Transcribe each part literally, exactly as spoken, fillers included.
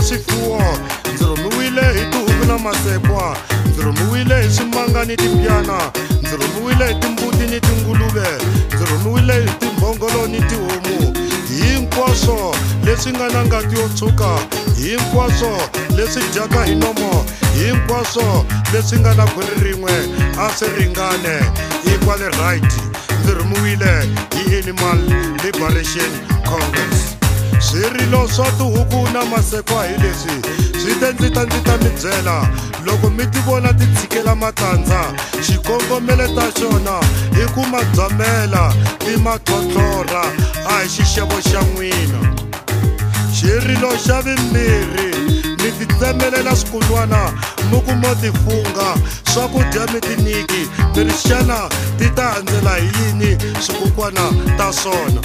swifuwo, ndzi rhumiwile hi tihuku na masekwa, ndzi rhumiwile hi swimanga ni tipyana, ndzi rhumiwile hi timbuti ni tinguluve, ndzi rhumiwile hi timbhongolo ni tihomu. Hinkwaswo leswi nga na ngati yo tshuka, hinkwaswo leswi dyaka hi nomo, hinkwaswo leswi nga na khwiri rin'we a swi ringane equal right. Ndzi rhumiwile hi Animal Liberation Congress. Swirilo swa tihuku na masekwa hi leswi swi te ndzi ta ndzi ta mi byela loko mi ti vona ti tshikela matandza, xikongomelo ta xona i ku ma byamela ti ma tlhotlhora a hi xixevo xa n'wina. Xirilo xa vimbirhi mi ti tsemelela swikun'wana mi ku mo ti funga swakudya mi ti nyiki, mi ri xana ti ta handzela hi yini swikukwana ta swona.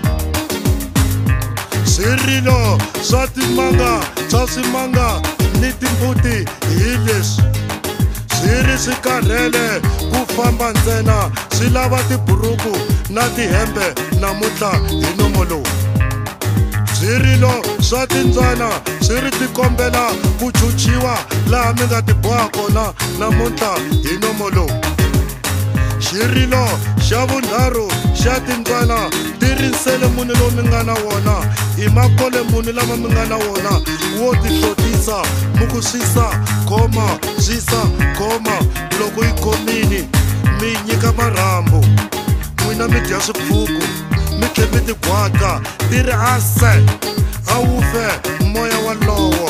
Swirilo swa timanga swa swimanga ni timbuti hi leswi swi ri swi karhele ku famba ntsena, swi lava tiburuku na tihembe namuntlha hi nomo lowu. Swirilo swa timbyana swi ri tikombela ku chuchiwa laha mi nga ti boha kona namuntlha hi nomo lowu. Xirilo xa vunharhu xa timbyana ti rinsele munhu lowu mi nga na wona, i makole munhu lama mi nga na wona wo ti hlotisa mi ku swisa khoma swisa khoma. Loko yi khomini mi nyika marhambu, n'wina mi dya swipfuku mi tlhe mi ti gwata ti ri ase a wu fe moya walowo.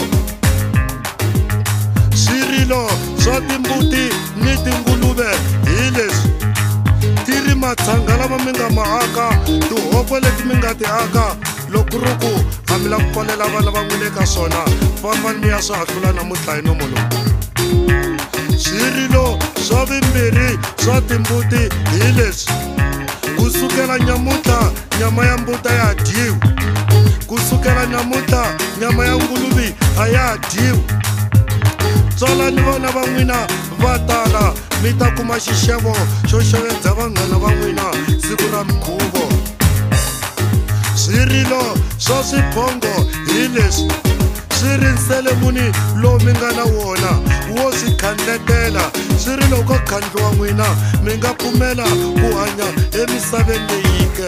Swirilo swa timbuti ni tinguluve hi leswi ti ri matshanga lama mi nga ma aka, tihoko leti mi nga ti aka. Loko ri ku a mi la ku kolela vana va n'wina eka swona, fambani mi ya swi hahlula namuntlha hi nomo lowu. Swirilo swa vimbirhi swa timbuti hi leswi kusukela nyamuntlha nyama ya mbuti a ya dyiwi, kusukela nyamuntlha nyama ya nguluve a ya dyiwi. Tswalani vana va n'wina va tala mi ta kuma xixevo xo xewedza vanghana va n'wina siku ra mikhuvo. Swirilo swa swibongo hi leswi swi rinsele munhu lowu mi nga na wona wo swi khandletela. Swi ri loko khandliwa n'wina mi nga pfumela ku hanya emisaveni leyi ke.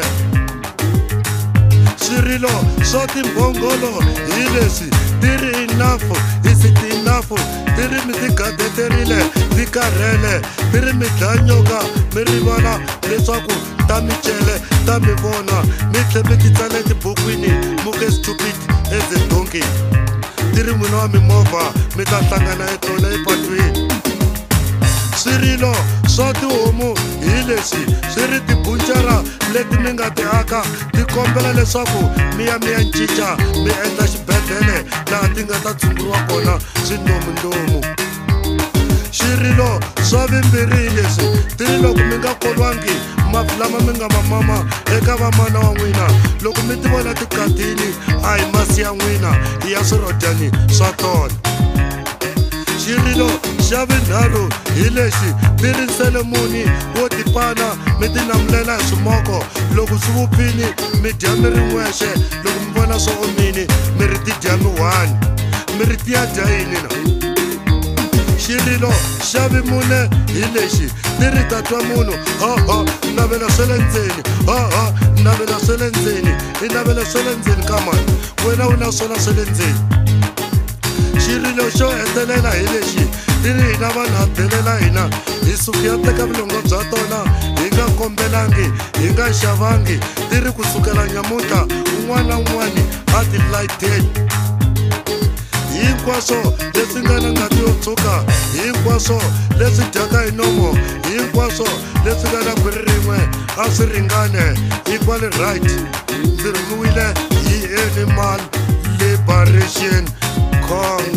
Swirilo swa timbhongolo hi leswi ti ri enough is it enough, ti ri mi ti gadeterile ti karhele, ti ri mi dlaya nyoka mi rivala leswaku ta mi cele ta mi vona, mi tlhe mi ti tsale tibukwini muke stupid as a donkey. Ti ri n'wina wa mimovha mi ta hlangana etona epatwini. Swirilo swa tihomu hi leswi swi ri tibunchara leti mi nga ti aka, ti kombela leswaku mi ya mi ya cinca mi endla xibedhlele laha ti nga ta tshunguriwa kona swindomundomu. Swirilo swa vimbirhi hi leswi ti ri loko mi nga kolwangi mafi lama mi nga mamama eka vamana wa n'wina, loko mi ti vona tikatini a hi masi ya n'wina i ya swirodyani swa tona. Xirilo xa vinharhu hi lexi ti rinsele munhu wo tipana mi ti namulela hi swimoko, loko swi vuphini mi dya mi ri n'wexe, loko mi vona swo omini mi ri ti dya mi one, mi ri ti ya dya yini na. Xirilo xa vimune hi lexi ti ri tatwa munhu haha navela swe le ndzeni, haha navela swe le ndzeni, i navela swe le ndzeni ka mani wena u na swona swe le ndzeni. Xirilo xo hetelela hi lexi ti ri hina vanhu ha delela hina hi suku ya teka vulongo bya tona hi nga kombelangi hi nga xavangi, ti ri kusukela nyamuntlha un'wana na un'wana a ti layiteli. Hinkwaswo leswi nga na ngati yo tshuka, hinkwaswo leswi dyaka hi nomo, hinkwaswo leswi nga na khwiri rin'we a swi ringane equal right. Ndzi rhumiwile hi Animal Liberation Congress.